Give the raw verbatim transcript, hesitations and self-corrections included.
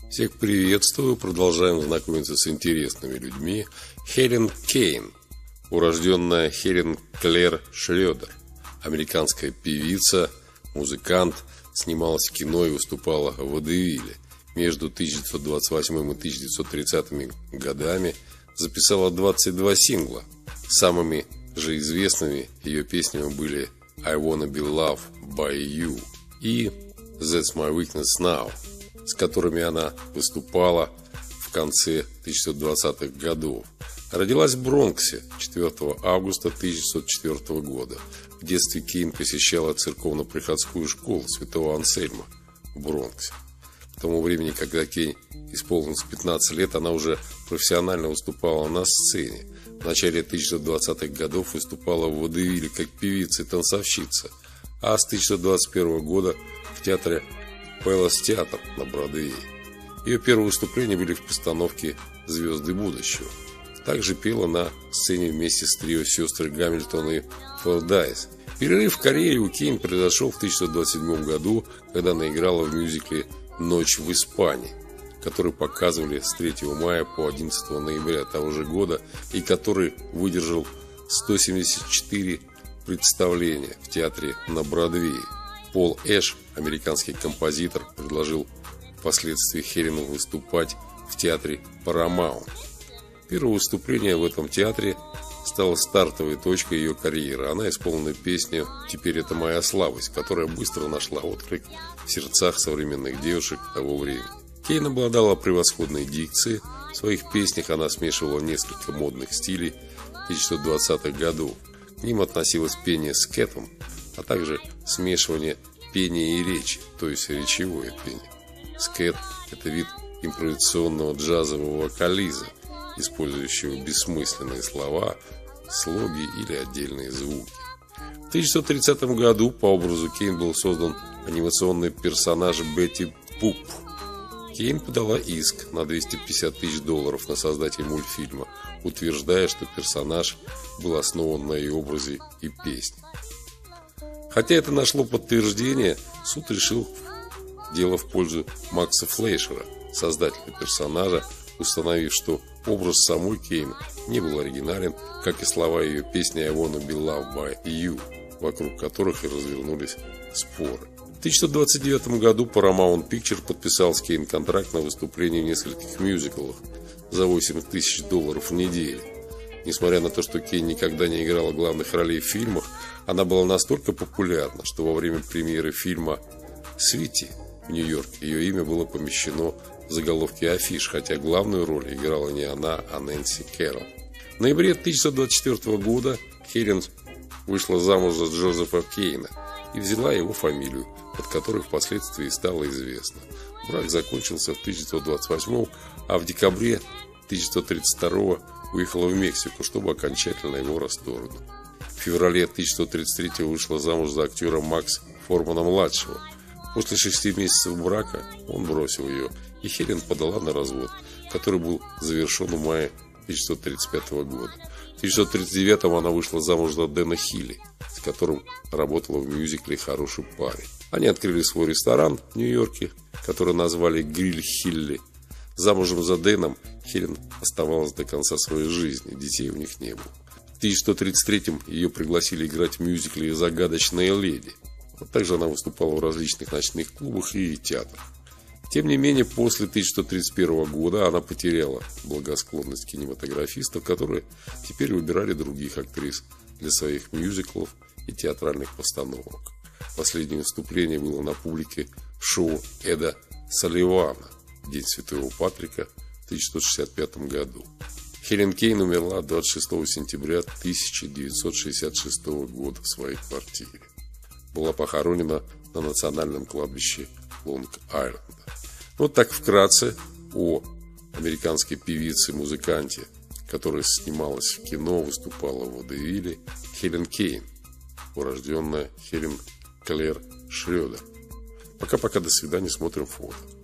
Всех приветствую, продолжаем знакомиться с интересными людьми. Хелен Кейн, урожденная Хелен Клэр Шредер, американская певица, музыкант, снималась в кино и выступала в водевиле. Между тысяча девятьсот двадцать восьмым и тысяча девятьсот тридцатыми годами записала двадцать два сингла. Самыми же известными ее песнями были I Wanna Be Loved By You и That's My Weakness Now, с которыми она выступала в конце тысяча девятьсот двадцатых годов. Родилась в Бронксе четвёртого августа тысяча девятьсот четвёртого года. В детстве Кейн посещала церковно-приходскую школу Святого Ансельма в Бронксе. К тому времени, когда Кейн исполнилось пятнадцать лет, она уже профессионально выступала на сцене. В начале тысяча девятьсот двадцатых годов выступала в водевиле как певица и танцовщица, а с тысяча девятьсот двадцать первого года в театре Пэлас Театр на Бродвее. Ее первые выступления были в постановке «Звезды будущего». Также пела на сцене вместе с трио сестры Гамильтон и Фордайс. Перерыв в карьере у Кейн произошел в тысяча девятьсот двадцать седьмом году, когда она играла в мюзикле «Ночь в Испании», который показывали с третьего мая по одиннадцатое ноября того же года и который выдержал сто семьдесят четыре представления в театре на Бродвее. Пол Эш, американский композитор, предложил впоследствии Хелену выступать в театре Paramount. Первое выступление в этом театре стало стартовой точкой ее карьеры. Она исполнила песню «Теперь это моя слабость», которая быстро нашла отклик в сердцах современных девушек того времени. Кейн обладала превосходной диктией. В своих песнях она смешивала несколько модных стилей тысяча девятьсот двадцатых годов. К ним относилось пение с кэтом, а также смешивание пения и речи, то есть речевое пение. Скэт – это вид импровизационного джазового вокализа, использующего бессмысленные слова, слоги или отдельные звуки. В тысяча девятьсот тридцатом году по образу Кейн был создан анимационный персонаж Бетти Пуп. Кейн подала иск на двести пятьдесят тысяч долларов на создателя мультфильма, утверждая, что персонаж был основан на ее образе и песне. Хотя это нашло подтверждение, суд решил дело в пользу Макса Флейшера, создателя персонажа, установив, что образ самой Кейн не был оригинален, как и слова ее песни I Wanna Be Loved By You, вокруг которых и развернулись споры. В тысяча девятьсот двадцать девятом году Paramount Pictures подписал с Кейн контракт на выступление в нескольких мюзиклах за восемь тысяч долларов в неделю. Несмотря на то, что Кейн никогда не играла главных ролей в фильмах, она была настолько популярна, что во время премьеры фильма «Свити» в Нью-Йорке ее имя было помещено в заголовке афиш, хотя главную роль играла не она, а Нэнси Кэрролл. В ноябре тысяча девятьсот двадцать четвёртого года Хелен вышла замуж за Джозефа Кейна и взяла его фамилию, под которой впоследствии стало известно. Брак закончился в тысяча девятьсот двадцать восьмом, а в декабре тысяча девятьсот тридцать второго уехала в Мексику, чтобы окончательно его расторгнуть. В феврале тысяча девятьсот тридцать третьего вышла замуж за актера Макса Формана-младшего. После шести месяцев брака он бросил ее, и Хелен подала на развод, который был завершен в мае тысяча девятьсот тридцать пятого года. В тысяча девятьсот тридцать девятом она вышла замуж за Дэна Хилли, с которым работала в мюзикле «Хороший парень». Они открыли свой ресторан в Нью-Йорке, который назвали «Гриль Хилли». Замужем за Дэном Хелен оставалась до конца своей жизни, детей у них не было. В тысяча девятьсот тридцать третьем ее пригласили играть в мюзикле «Загадочная леди». А также она выступала в различных ночных клубах и театрах. Тем не менее, после тысяча девятьсот тридцать первого года она потеряла благосклонность кинематографистов, которые теперь выбирали других актрис для своих мюзиклов и театральных постановок. Последнее выступление было на публике в шоу Эда Салливана «День Святого Патрика» в тысяча девятьсот шестьдесят пятом году. Хелен Кейн умерла двадцать шестого сентября тысяча девятьсот шестьдесят шестого года в своей квартире. Была похоронена на национальном кладбище Лонг-Айленда. Вот так вкратце о американской певице и музыканте, которая снималась в кино, выступала в водевиле, Хелен Кейн, урожденная Хелен Клэр Шредер. Пока-пока, до свидания, смотрим фото.